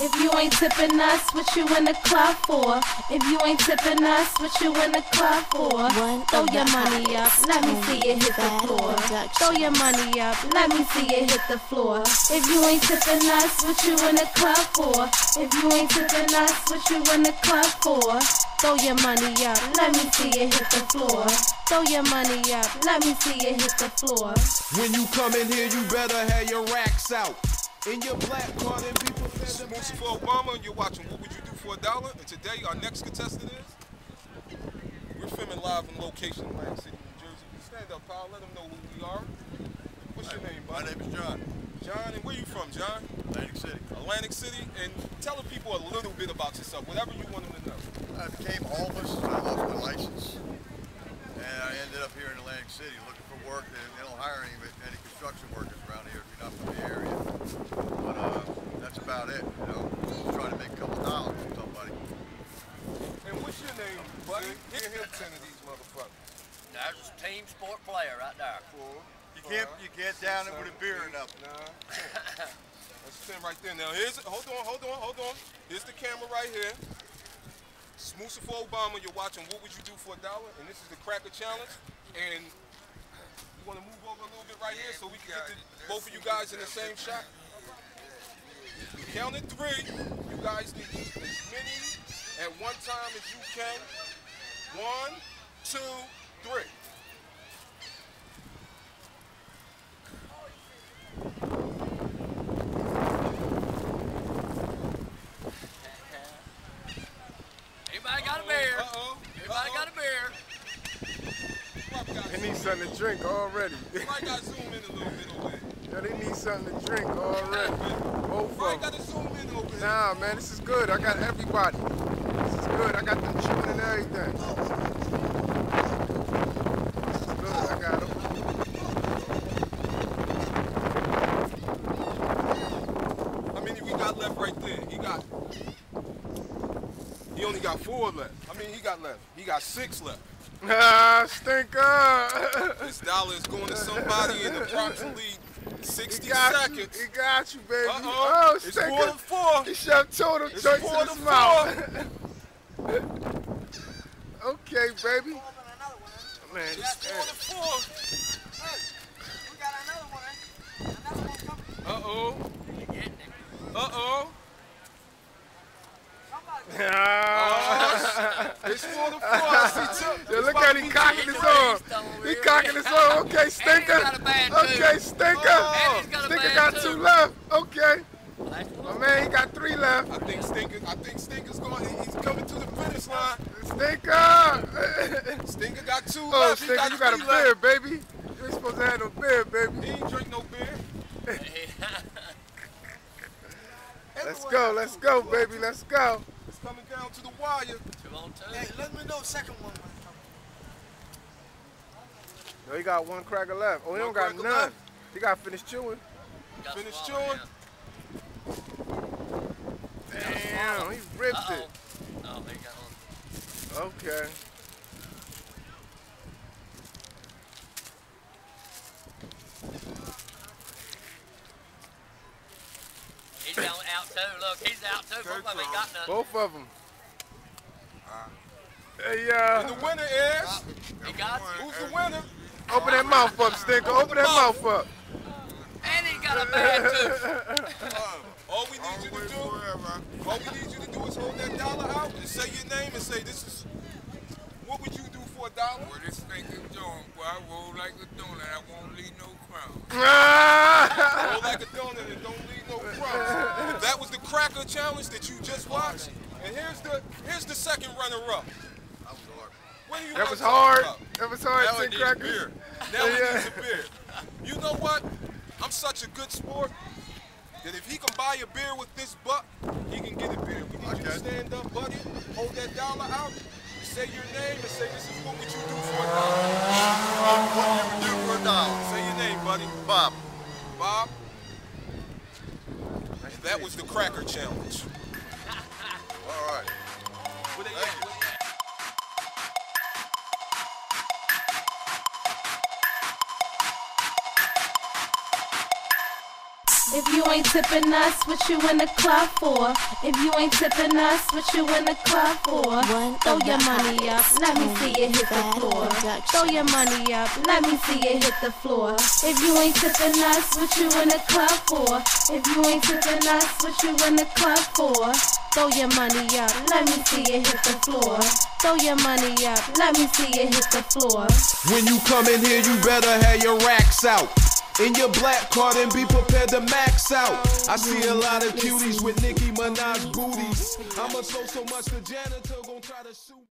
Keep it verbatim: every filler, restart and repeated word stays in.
If you ain't tipping us, what you in the club for? If you ain't tipping us, what you in the club for? One Throw your money up, let me see it hit the floor. Throw your money up, let me see it hit the floor. If you ain't tipping us, what you in the club for? If you ain't tipping us, what you in the club for? Throw your money up, let me see it hit the floor. Throw your money up, let me see it hit the floor. When you come in here, you better have your racks out. In your black card and people. This is Mustafa Obama, and you're watching What Would You Do for a Dollar? And today, our next contestant is. We're filming live on location in Atlantic City, New Jersey. Stand up, pal. Let them know who we are. What's your name, buddy? My name is John. John, and where you from, John? Atlantic City. Atlantic City, and tell the people a little bit about yourself, whatever you want them to know. I became homeless. I lost my license, and I ended up here in Atlantic City looking for work. And they don't hire any any construction workers around here if you're not from the area. But uh, that's about it. You know, just trying to make a couple dollars from somebody. And what's your name, buddy? Hear him ten of these motherfuckers. There's a team sport player right there. Four. You can't you can't down it with a beer or nothing. Nine, ten. That's ten right there. Now here's hold on, hold on, hold on. Here's the camera right here. It's Mustafa Obama. You're watching What Would You Do for a Dollar? And this is the Cracker Challenge. And you want to move over a little bit right here so we can get the, both of you guys in the same shot. We count at three. You guys can eat as many at one time as you can. One, two, three. Everybody got a beer. Uh-oh. Everybody got a beer. They need something to drink already. Somebody got to zoom in a little bit over there. Yeah, they need something to drink already. Both Somebody of got them. to zoom in over there. Nah, man, this is good. I got everybody. This is good. I got them chewing and everything. This is good. I got them. How many we got left right there? He got. He only got four left. How many he got left? He got six left. Ah, stinker! This dollar is going to somebody in approximately sixty He got seconds. you. He got you, baby. Uh-oh. Oh, It's stinker. four to four. He shoved two of them It's joints four in to his four. mouth. Okay, baby. Man, It's four to four. Uh-oh. Uh-oh. Ah. It's four to four. I see two. Yeah, look at him cocking his arm. He cocking his arm. Okay, stinker. got a bad Okay, too. stinker. Oh. And he's got a Stinker bad got too. two left. Okay. That's My man, he got three left. I think Stinker, I think Stinker's going, he's coming to the finish line. Stinker. Stinker got two Oh, left. He Stinker, got you got a three beer, left. baby. You ain't supposed to have no beer, baby. He ain't drink no beer. Let's go, let's go, baby, let's go. It's coming down to the wire. two on two. Hey, let me know second one. No, he got one cracker left. Oh, he One don't got cracker none. left? He got to finish chewing. Got Finish swallowed, chewing. Damn, he ripped Uh-oh. it. Oh, he got one. Okay. He's going out too. Look, he's out too. Both of them ain't got nothing. Both of them. Hey, And the uh, winner is, He got it. who's the winner? open that mouth up, Stinker. Open that mouth up. And he got a bad too. All we need you to do, all we need you to do is hold that dollar out and say your name and say this is, what would you do for a dollar? Well, this thing is doing, well, I roll like a donut, I won't leave no crumbs. Roll like a donut and don't leave no crumbs. That was the Cracker Challenge that you just watched. And here's the here's the second runner-up. What do you That wanna was talk hard. about? That was hard, Now it Tin needs Crackers. beer. Now it Yeah. needs a beer. You know what? I'm such a good sport that if he can buy a beer with this buck, he can get a beer. We need you to stand up, buddy, hold that dollar out, say your name, and say this is what would you do for a dollar. What you would do for a dollar? Say your name, buddy. Bob. Bob. And that was the Cracker Challenge. All right. Where they Thank at? you. Where they at? If you ain't tipping us, what you in the club for? If you ain't tipping us, what you in the club for? Throw your money up, let me see it hit the floor. Throw your money up, let me see it hit the floor. If you ain't tipping us, what you in the club for? If you ain't tipping us, what you in the club for? Throw your money up, let me see it hit the floor. Throw your money up, let me see it hit the floor. When you come in here, you better have your racks out. In your black card and be prepared to max out. I see a lot of cuties with Nicki Minaj booties. I'ma throw so much the janitor gon' try to sue.